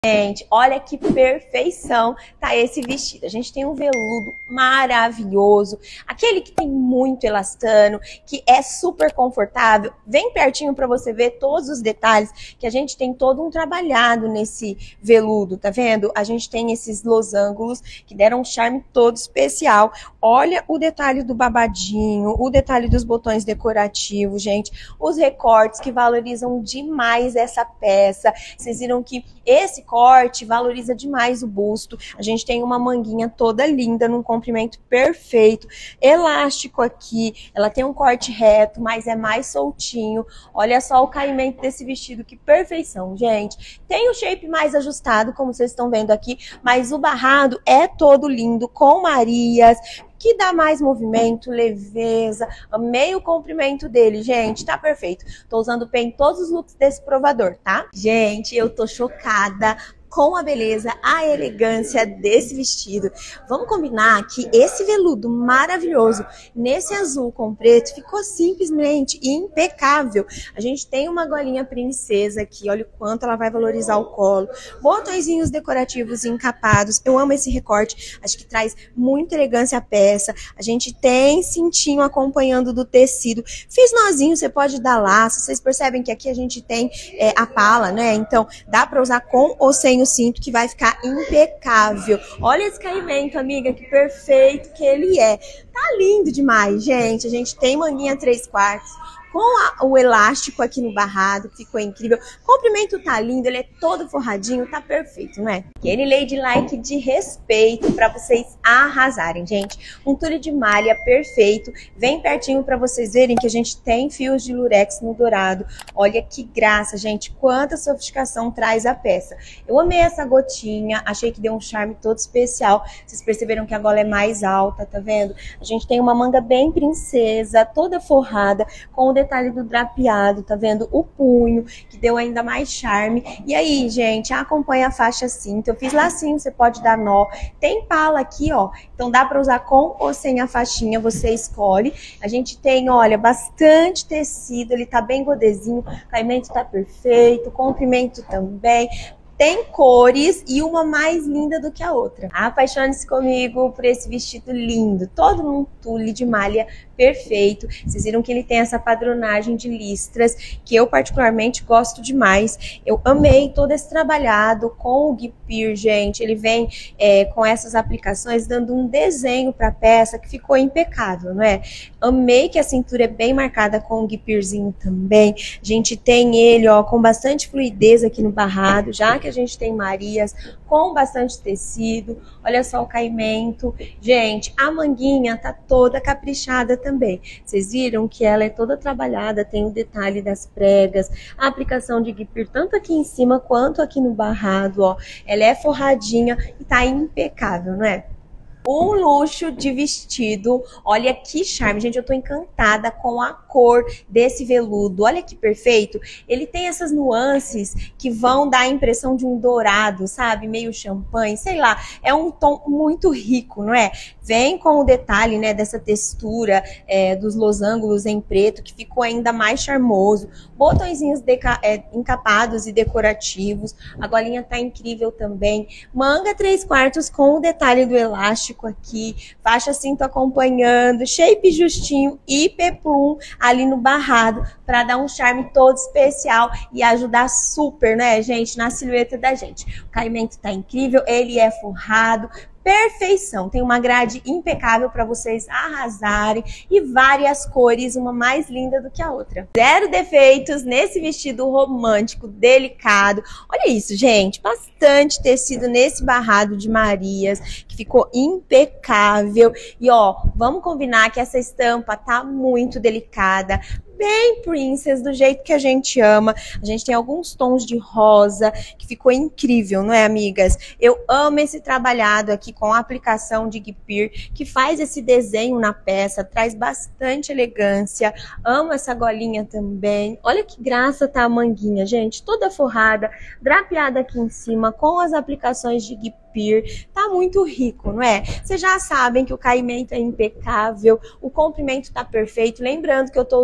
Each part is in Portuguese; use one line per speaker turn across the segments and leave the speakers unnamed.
Gente, olha que perfeição tá esse vestido. A gente tem um veludo maravilhoso, aquele que tem muito elastano, que é super confortável. Vem pertinho para você ver todos os detalhes, que a gente tem todo um trabalhado nesse veludo, tá vendo? A gente tem esses losangos que deram um charme todo especial. Olha o detalhe do babadinho, o detalhe dos botões decorativos, gente. Os recortes que valorizam demais essa peça. Vocês viram que esse corte valoriza demais o busto. A gente tem uma manguinha toda linda, num comprimento perfeito, elástico aqui. Ela tem um corte reto, mas é mais soltinho. Olha só o caimento desse vestido, que perfeição, gente. Tem o shape mais ajustado, como vocês estão vendo aqui, mas o barrado é todo lindo, com marias, que dá mais movimento, leveza. Amei o comprimento dele, gente, tá perfeito. Tô usando pen em todos os looks desse provador, tá? Gente, eu tô chocada com a beleza, a elegância desse vestido. Vamos combinar que esse veludo maravilhoso, nesse azul com preto, ficou simplesmente impecável. A gente tem uma golinha princesa aqui, olha o quanto ela vai valorizar o colo. Botõezinhos decorativos encapados, eu amo esse recorte, acho que traz muita elegância à peça. A gente tem cintinho acompanhando do tecido. Fiz nozinho, você pode dar laço, vocês percebem que aqui a gente tem a pala, né? Então dá pra usar com ou sem o cinto, que vai ficar impecável. Olha esse caimento, amiga, que perfeito que ele é. Tá lindo demais, gente. A gente tem manguinha 3/4 com o elástico aqui no barrado, ficou incrível. O comprimento tá lindo, ele é todo forradinho, tá perfeito, não é? Aquele ladylike de respeito pra vocês arrasarem, gente. Um tule de malha perfeito. Vem pertinho pra vocês verem que a gente tem fios de lurex no dourado. Olha que graça, gente, quanta sofisticação traz a peça. Eu amei essa gotinha, achei que deu um charme todo especial. Vocês perceberam que a gola é mais alta, tá vendo? A gente tem uma manga bem princesa, toda forrada, com o detalhe do drapeado, tá vendo? O punho, que deu ainda mais charme. E aí, gente, acompanha a faixa cinta. Eu fiz lacinho, você pode dar nó. Tem pala aqui, ó. Então dá pra usar com ou sem a faixinha, você escolhe. A gente tem, olha, bastante tecido, ele tá bem godezinho, o caimento tá perfeito, o comprimento também. Tem cores e uma mais linda do que a outra. Apaixone-se comigo por esse vestido lindo, todo num tule de malha perfeito. Vocês viram que ele tem essa padronagem de listras, que eu particularmente gosto demais. Eu amei todo esse trabalhado com o guipir, gente. Ele vem com essas aplicações, dando um desenho para a peça que ficou impecável, não é? Amei que a cintura é bem marcada com o guipirzinho também. A gente tem ele, ó, com bastante fluidez aqui no barrado, já que a gente tem marias com bastante tecido. Olha só o caimento. Gente, a manguinha tá toda caprichada também. Vocês viram que ela é toda trabalhada, tem o detalhe das pregas, a aplicação de guipir tanto aqui em cima quanto aqui no barrado, ó. Ela é forradinha e tá impecável, não é? Um luxo de vestido, olha que charme, gente, eu tô encantada com a cor desse veludo, olha que perfeito. Ele tem essas nuances que vão dar a impressão de um dourado, sabe, meio champanhe, sei lá, é um tom muito rico, não é? Vem com o detalhe, né, dessa textura dos losangos em preto, que ficou ainda mais charmoso, botõezinhos encapados e decorativos, a golinha tá incrível também, manga 3/4 com o detalhe do elástico aqui, faixa cinto acompanhando, shape justinho e peplum ali no barrado para dar um charme todo especial e ajudar super, né, gente, na silhueta da gente. O caimento tá incrível, ele é forrado, perfeição, tem uma grade impecável para vocês arrasarem e várias cores, uma mais linda do que a outra. Zero defeitos nesse vestido romântico, delicado. Olha isso, gente, bastante tecido nesse barrado de marias, que ficou impecável. E ó, vamos combinar que essa estampa tá muito delicada, bem princess, do jeito que a gente ama. A gente tem alguns tons de rosa, que ficou incrível, não é, amigas? Eu amo esse trabalhado aqui com a aplicação de guipir, que faz esse desenho na peça, traz bastante elegância. Amo essa golinha também. Olha que graça tá a manguinha, gente, toda forrada, drapeada aqui em cima, com as aplicações de guipir. Tá muito rico, não é? Vocês já sabem que o caimento é impecável, o comprimento tá perfeito. Lembrando que eu tô usando o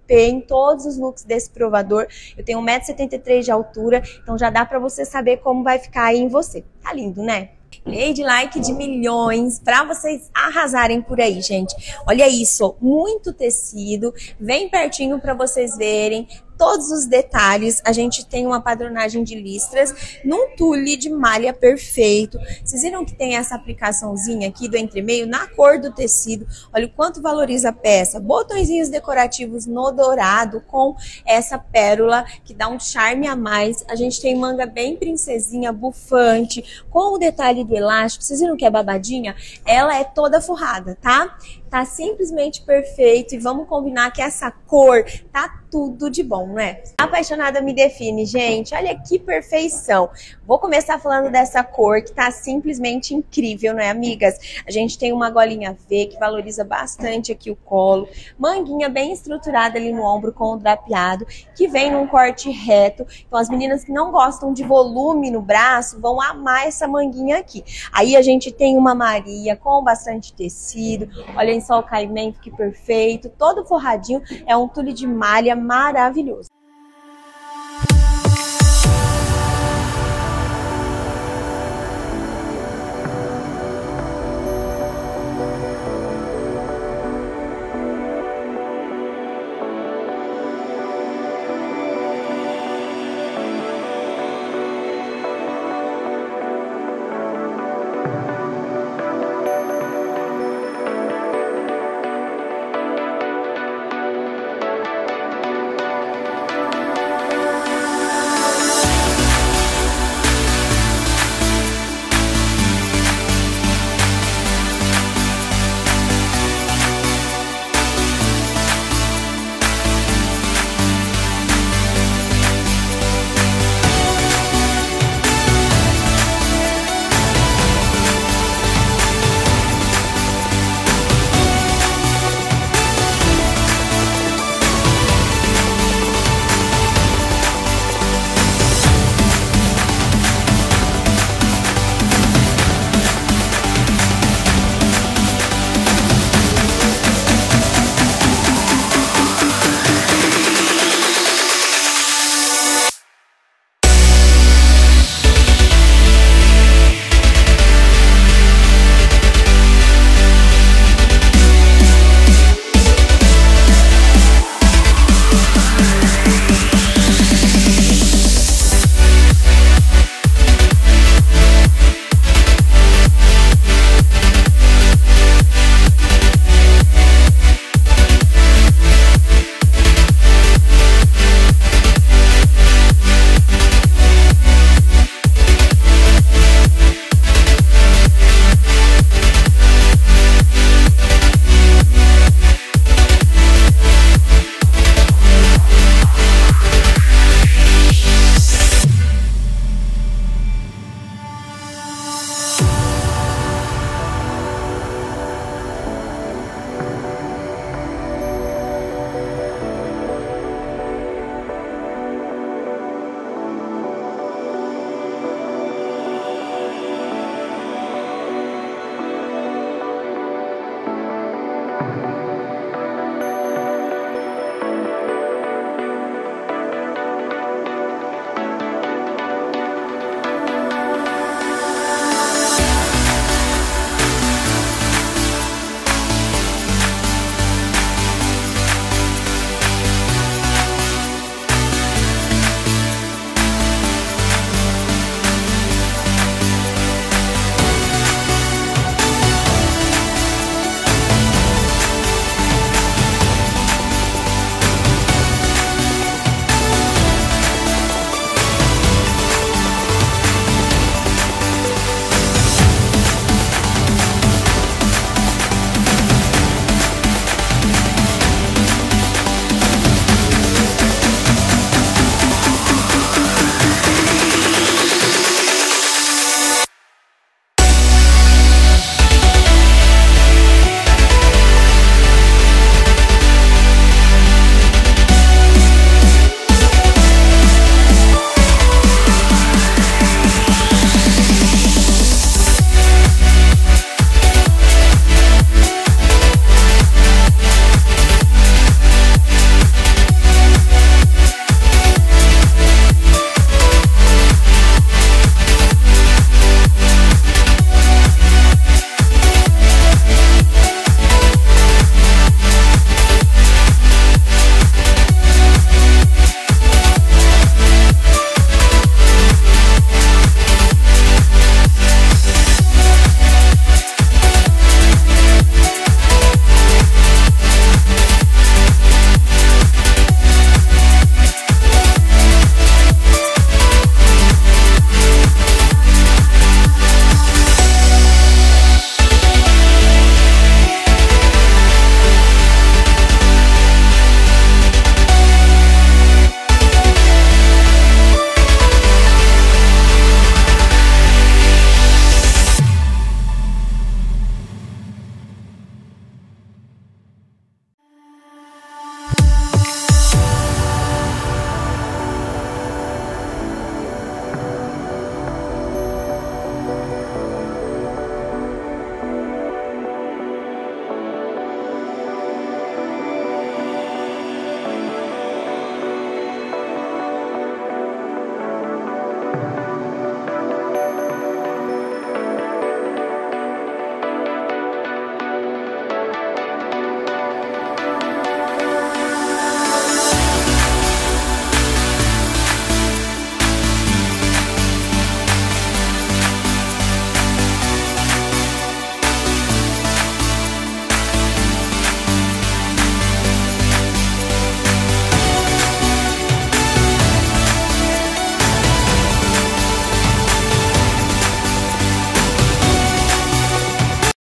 P em todos os looks desse provador. Eu tenho 1,73 m de altura, então já dá pra você saber como vai ficar aí em você. Tá lindo, né? Lady like de milhões pra vocês arrasarem por aí, gente. Olha isso, muito tecido, bem pertinho pra vocês verem todos os detalhes. A gente tem uma padronagem de listras num tule de malha perfeito. Vocês viram que tem essa aplicaçãozinha aqui do entremeio na cor do tecido. Olha o quanto valoriza a peça. Botõezinhos decorativos no dourado com essa pérola que dá um charme a mais. A gente tem manga bem princesinha, bufante, com o detalhe do elástico. Vocês viram que é babadinha? Ela é toda forrada, tá? Tá simplesmente perfeito e vamos combinar que essa cor tá tudo de bom, não é? Apaixonada me define, gente. Olha que perfeição. Vou começar falando dessa cor que tá simplesmente incrível, não é, amigas? A gente tem uma golinha V que valoriza bastante aqui o colo, manguinha bem estruturada ali no ombro com o drapeado, que vem num corte reto. Então as meninas que não gostam de volume no braço vão amar essa manguinha aqui. Aí a gente tem uma Maria com bastante tecido. Olhem só o caimento, que perfeito, todo forradinho, é um tule de malha maravilhoso.